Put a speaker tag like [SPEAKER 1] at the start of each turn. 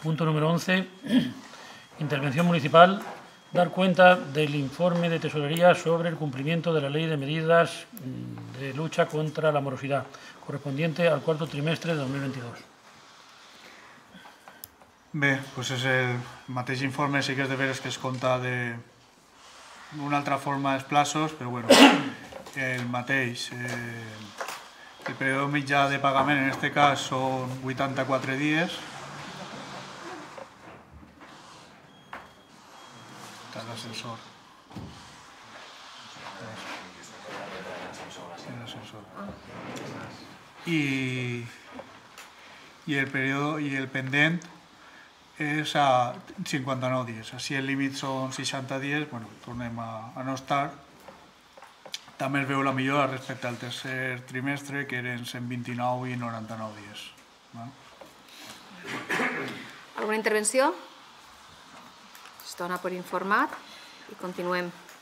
[SPEAKER 1] Punto número 11. Intervención municipal. Dar cuenta del informe de Tesorería sobre el cumplimiento de la Ley de Medidas de Lucha contra la Morosidad, correspondiente al cuarto trimestre de 2022.
[SPEAKER 2] Bé, doncs és el mateix informe, sí que és de veres que es compta d'una altra forma els plaços, però bueno, el mateix. El període mitjà de pagament en aquest cas són 84 dies. Està l'ascensor. I el pendent és a 59 dies. Si el límit són 60 dies, bueno, tornem a no estar. També es veu la millora respecte al tercer trimestre, que eren 129 i 99 dies.
[SPEAKER 3] Alguna intervenció? Es dona per informat i continuem.